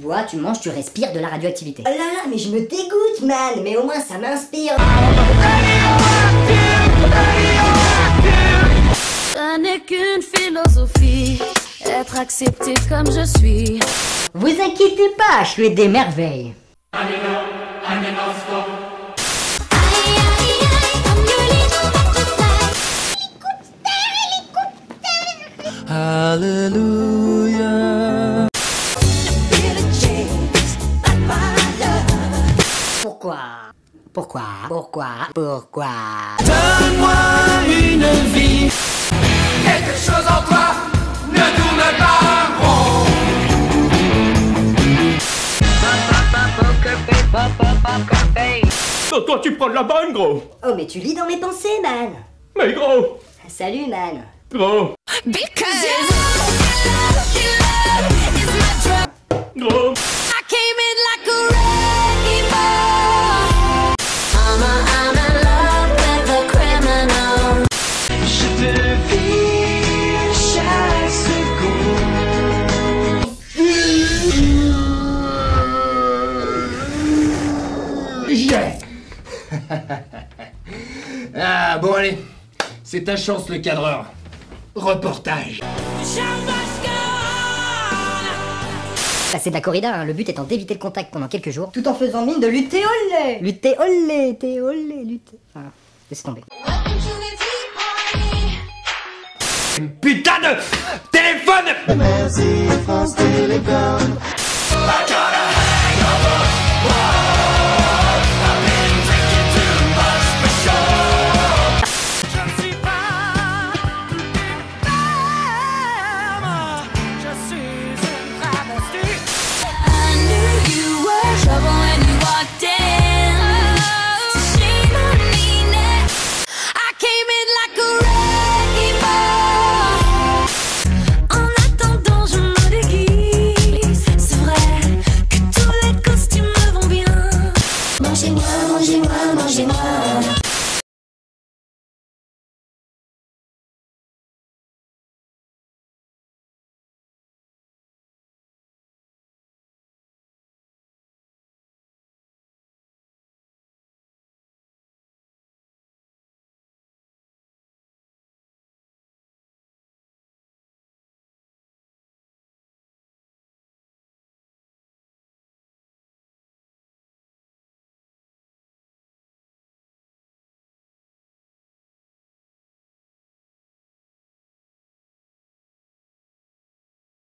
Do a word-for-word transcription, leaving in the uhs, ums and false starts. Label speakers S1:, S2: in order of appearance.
S1: bois, tu manges, tu respires de la radioactivité. Oh là là, mais je me dégoûte, man. Mais au moins ça m'inspire.
S2: Ça n'est qu'une philosophie, être accepté comme je suis.
S1: Vous inquiétez pas, je suis des merveilles.
S3: Hallelujah.
S1: Pourquoi? Pourquoi? Pourquoi? Pourquoi?
S3: Donne-moi une vie. Quelque chose en toi ne tourne pas rond.
S4: Non, toi tu prends de la bonne, gros.
S1: Oh, mais tu lis dans mes pensées, man.
S4: Mais gros.
S1: Salut, man.
S4: Gros.
S2: Because
S4: Gros.
S2: I came in like a wrecking ball. I'm, a, I'm in love with the criminal.
S3: Je te vis chaque seconde.
S5: Yeah. Ah bon allez, c'est ta chance le cadreur. Reportage.
S1: C'est de la corrida, hein. Le but étant d'éviter le contact pendant quelques jours, tout en faisant mine de lutter olé. Lutter olé, lutter olé, lutter. Enfin, laisse tomber.
S5: Putain de téléphone.
S3: Merci France Télécom.